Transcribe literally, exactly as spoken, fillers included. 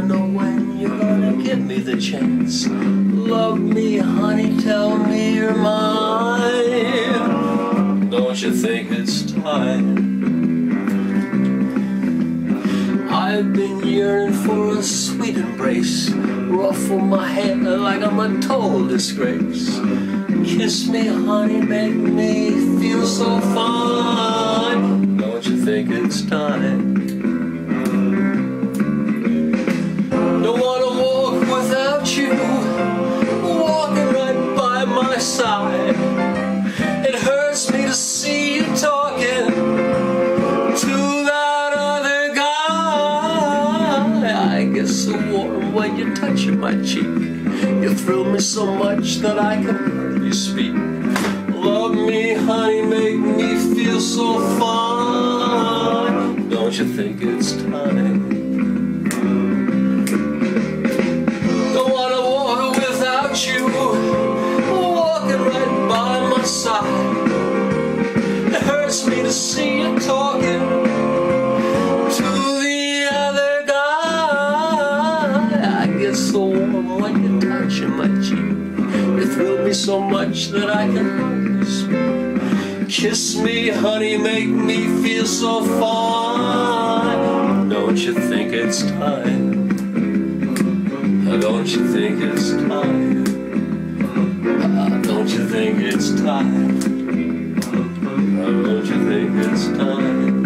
know when you're gonna give me the chance. Love me, honey, tell me you're mine. Don't you think it's time? I've been yearning for a sweet embrace, ruffle my hair like I'm a total disgrace. Kiss me, honey, make me feel so fine. Don't you think it's time? Don't wanna walk without you, walking right by my side. It hurts me to see you talking to that other guy. I get so warm when you're touching my cheek. You thrill me so much that I can hardly speak. Love me, honey, make me feel so fine. Don't you think it's time? Don't wanna walk without you, walking right by my side. It hurts me to see you talking to the other guy. I get so warm when you're touching my cheek. You thrill me so much that I can hardly speak. Kiss me, honey, make me feel so fine. Don't you think it's time? Don't you think it's time? Don't you think it's time? Don't you think it's time?